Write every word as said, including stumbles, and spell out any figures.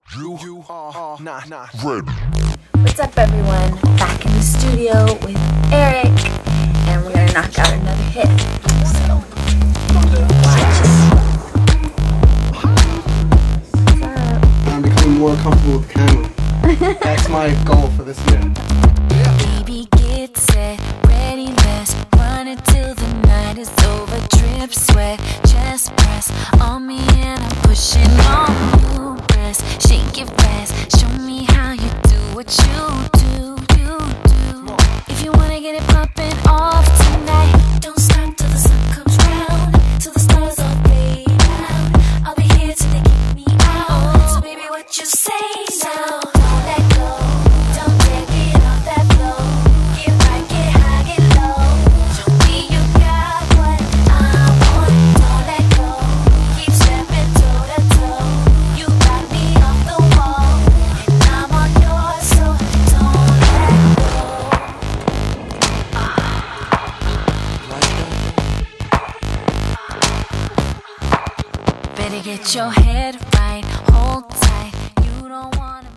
You, you are not, not ready. What's up, everyone? Back in the studio with Eric, and we're gonna knock out another hit. So, watch. What's up? I'm becoming more comfortable with the camera. That's my goal for this year. Baby, get set, ready, let's run it till the night is over. Drip, sweat, chest press on me and I'm pushing on you. Breast, shake it fast, show me how you do what you do, do, do. If you wanna get it popping off tonight, don't stop till the sun comes round, till the stars all fade out. I'll be here till they kick me out. So baby, what you say now? Don't let go, don't take it off that flow. Get right, get high, get low. Show me you got what I want. Don't let go, keep stepping toe to toe. You got me off the wall, and I'm on yours, so don't let go. Better get your head right, hold tight. You don't wanna